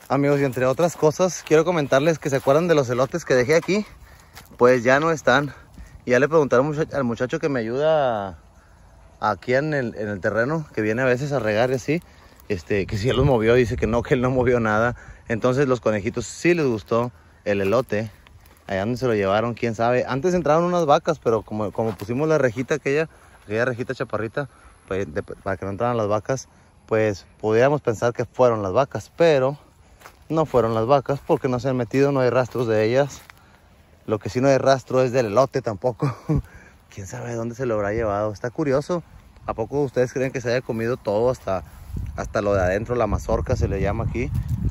Amigos, y entre otras cosas, quiero comentarles que se acuerdan de los elotes que dejé aquí. Pues ya no están. Y ya le preguntaron al muchacho que me ayuda aquí en el terreno, que viene a veces a regar y así, que si él los movió. Dice que él no movió nada. Entonces los conejitos sí les gustó el elote. Allá donde se lo llevaron, quién sabe. Antes entraron unas vacas, pero como pusimos la rejita aquella rejita chaparrita, pues, para que no entraran las vacas, pues pudiéramos pensar que fueron las vacas, pero no fueron las vacas porque no se han metido, no hay rastros de ellas. Lo que sí no hay rastro es del elote tampoco. Quién sabe de dónde se lo habrá llevado. Está curioso. ¿A poco ustedes creen que se haya comido todo hasta lo de adentro? La mazorca se le llama aquí.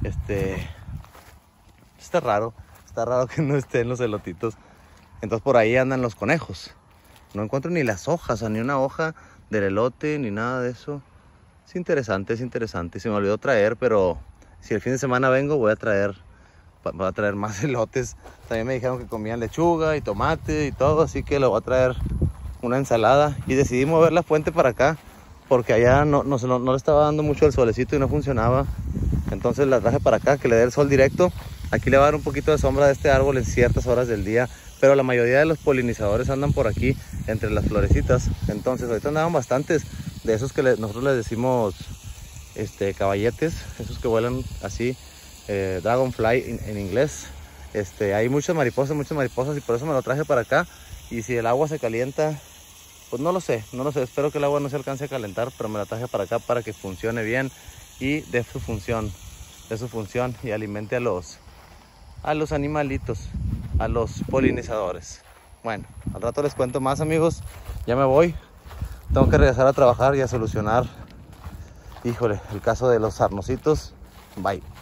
Está raro que no estén los elotitos. Entonces por ahí andan los conejos. No encuentro ni las hojas, ni una hoja del elote, ni nada de eso. Es interesante. Se me olvidó traer, pero si el fin de semana vengo voy a traer más elotes. También me dijeron que comían lechuga y tomate y todo, así que le voy a traer una ensalada. Y decidí mover la fuente para acá porque allá no le estaba dando mucho el solecito y no funcionaba. Entonces la traje para acá, que le dé el sol directo. Aquí le va a dar un poquito de sombra de este árbol en ciertas horas del día, pero la mayoría de los polinizadores andan por aquí entre las florecitas. Entonces ahorita andaban bastantes de esos que nosotros les decimos caballetes, esos que vuelan así, dragonfly en inglés. Hay muchas mariposas y por eso me lo traje para acá. Y si el agua se calienta, pues no lo sé, espero que el agua no se alcance a calentar, pero me la traje para acá para que funcione bien y dé su función y alimente a los animalitos, a los polinizadores. Bueno, al rato les cuento más, amigos. Ya me voy, tengo que regresar a trabajar y a solucionar, híjole, el caso de los sarnocitos. Bye.